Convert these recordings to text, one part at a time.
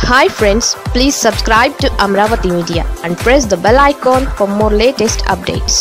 Hi friends, please subscribe to Amravati Media and press the bell icon for more latest updates.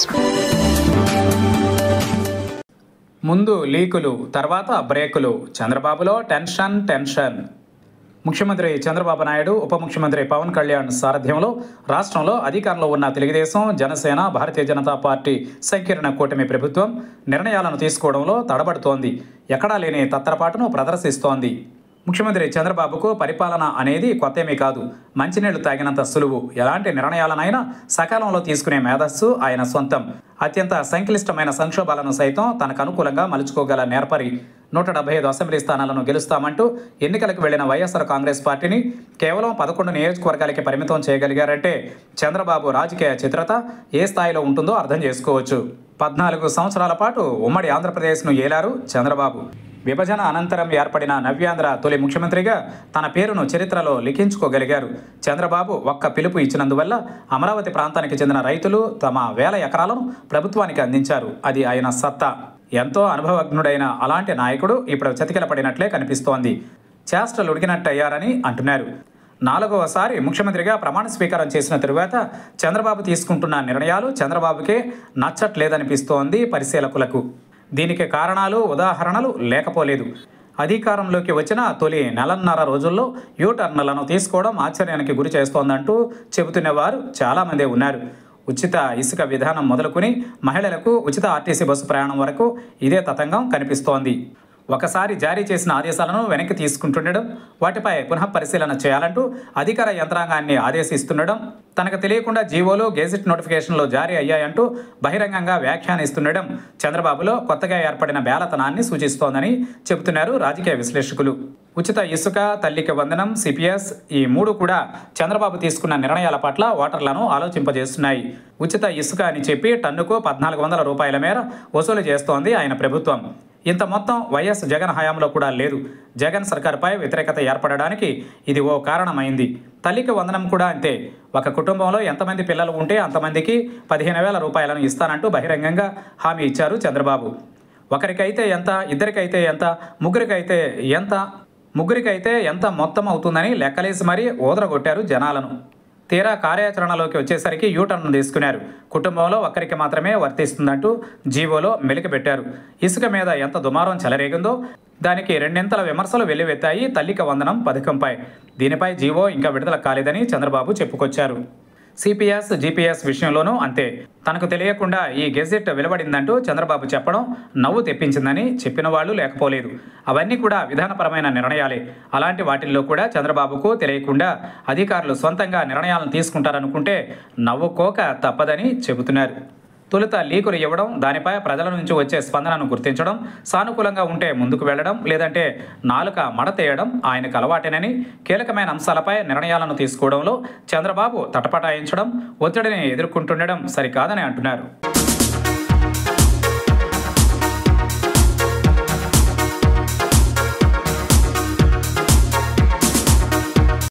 ముందు లీకులు తర్వాత బ్రేకులు చంద్రబాబులో tension. ముఖ్యమంత్రి చంద్రబాబు నాయుడు ఉప ముఖ్యమంత్రి పవన్ కళ్యాణ్ సారథ్యంలో రాష్ట్రంలో అధికారంలో ఉన్న తెలుగుదేశం, జనసేన, భారతీయ జనతా పార్టీ సంకీర్ణ కూటమి ప్రభుత్వం నిర్ణయాలను తీసుకోవడంలో తడబడుతోంది. ఎక్కడా లేని తత్తరపాటును ప్రదర్శిస్తోంది. ముఖ్యమంత్రి చంద్రబాబుకు పరిపాలన అనేది కొత్తేమీ కాదు. మంచినీళ్లు తాగినంత సులువు. ఎలాంటి నిర్ణయాలనైనా సకాలంలో తీసుకునే మేధస్సు ఆయన సొంతం. అత్యంత సంక్లిష్టమైన సంక్షోభాలను సైతం తనకు అనుకూలంగా మలుచుకోగల నేర్పరి. 175 అసెంబ్లీ స్థానాలను గెలుస్తామంటూ ఎన్నికలకు వెళ్లిన వైఎస్ఆర్ కాంగ్రెస్ పార్టీని కేవలం 11 నియోజకవర్గాలకి పరిమితం చేయగలిగారంటే చంద్రబాబు రాజకీయ చిత్రత ఏ స్థాయిలో ఉంటుందో అర్థం చేసుకోవచ్చు. 14 సంవత్సరాల పాటు ఉమ్మడి ఆంధ్రప్రదేశ్ను ఏలారు చంద్రబాబు. విభజన అనంతరం ఏర్పడిన నవ్యాంధ్ర తొలి ముఖ్యమంత్రిగా తన పేరును చరిత్రలో లిఖించుకోగలిగారు. చంద్రబాబు ఒక్క పిలుపు ఇచ్చినందువల్ల అమరావతి ప్రాంతానికి చెందిన రైతులు తమ 1000 ఎకరాలను ప్రభుత్వానికి అందించారు. అది ఆయన సత్తా. ఎంతో అనుభవజ్ఞుడైన అలాంటి నాయకుడు ఇప్పుడు చతికిలపడినట్లే కనిపిస్తోంది. చేష్టలు ఉడికినట్టయ్యారని అంటున్నారు. 4వసారి ముఖ్యమంత్రిగా ప్రమాణ స్వీకారం చేసిన తరువాత చంద్రబాబు తీసుకుంటున్న నిర్ణయాలు చంద్రబాబుకే నచ్చట్లేదనిపిస్తోంది పరిశీలకులకు. దీనికి కారణాలు, ఉదాహరణలు లేకపోలేదు. అధికారంలోకి వచ్చిన తొలి నెలన్నర రోజుల్లో యూటర్న్లను తీసుకోవడం ఆశ్చర్యానికి గురి చేస్తోందంటూ చెబుతున్నవారు చాలామందే ఉన్నారు. ఉచిత ఇసుక విధానం మొదలుకొని మహిళలకు ఉచిత ఆర్టీసీ బస్సు ప్రయాణం వరకు ఇదే తతంగం కనిపిస్తోంది. ఒకసారి జారీ చేసిన ఆదేశాలను వెనక్కి తీసుకుంటుండడం, వాటిపై పునః పరిశీలన చేయాలంటూ అధికార యంత్రాంగాన్ని ఆదేశిస్తుండడం, తనకు తెలియకుండా జీవోలు, గెజిట్ నోటిఫికేషన్లు జారీ అయ్యాయంటూ బహిరంగంగా వ్యాఖ్యానిస్తుండడం చంద్రబాబులో కొత్తగా ఏర్పడిన బేలతనాన్ని సూచిస్తోందని చెబుతున్నారు రాజకీయ విశ్లేషకులు. ఉచిత ఇసుక, తల్లికి వందనం, సిపిఎస్ ఈ 3 కూడా చంద్రబాబు తీసుకున్న నిర్ణయాల పట్ల ఓటర్లను ఆలోచింపజేస్తున్నాయి. ఉచిత ఇసుక అని చెప్పి టన్నుకు 1400 రూపాయల మేర వసూలు చేస్తోంది ఆయన ప్రభుత్వం. ఇంత మొత్తం వైఎస్ జగన్ హయాంలో కూడా లేదు. జగన్ సర్కార్పై వ్యతిరేకత ఏర్పడడానికి ఇది ఓ కారణమైంది. తల్లికి వందనం కూడా అంతే. ఒక కుటుంబంలో ఎంతమంది పిల్లలు ఉంటే అంతమందికి 15,000 రూపాయలను ఇస్తానంటూ బహిరంగంగా హామీ ఇచ్చారు చంద్రబాబు. ఒకరికైతే ఎంత, ఇద్దరికైతే ఎంత, ముగ్గురికైతే ఎంత మొత్తం అవుతుందని లెక్కలేసి మరీ ఊదరగొట్టారు జనాలను. తీరా కార్యాచరణలోకి వచ్చేసరికి యూటర్న్ తీసుకున్నారు. కుటుంబంలో ఒక్కరికి మాత్రమే వర్తిస్తుందంటూ జీవోలో మెలికబెట్టారు. ఇసుక మీద ఎంత దుమారం చెలరేగిందో దానికి 2 విమర్శలు వెల్లువెత్తాయి తల్లికి వందనం పథకంపై. దీనిపై జీవో ఇంకా విడుదల కాలేదని చంద్రబాబు చెప్పుకొచ్చారు. సిపిఎస్, జిపిఎస్ విషయంలోనూ అంతే. తనకు తెలియకుండా ఈ గెజిట్ వెలువడిందంటూ చంద్రబాబు చెప్పడం నవ్వు తెప్పించిందని చెప్పిన వాళ్ళు లేకపోలేదు. అవన్నీ కూడా విధానపరమైన నిర్ణయాలే. అలాంటి వాటిల్లో కూడా చంద్రబాబుకు తెలియకుండా అధికారులు సొంతంగా నిర్ణయాలను తీసుకుంటారనుకుంటే నవ్వుకోక తప్పదని చెబుతున్నారు. తొలుత లీకులు ఇవ్వడం, దానిపై ప్రజల నుంచి వచ్చే స్పందనను గుర్తించడం, సానుకూలంగా ఉంటే ముందుకు వెళ్లడం, లేదంటే నాలుక మడతేయడం ఆయనకు అలవాటేనని, కీలకమైన అంశాలపై నిర్ణయాలను తీసుకోవడంలో చంద్రబాబు తటపటాయించడం, ఒత్తిడిని ఎదుర్కొంటుండడం సరికాదని అంటున్నారు.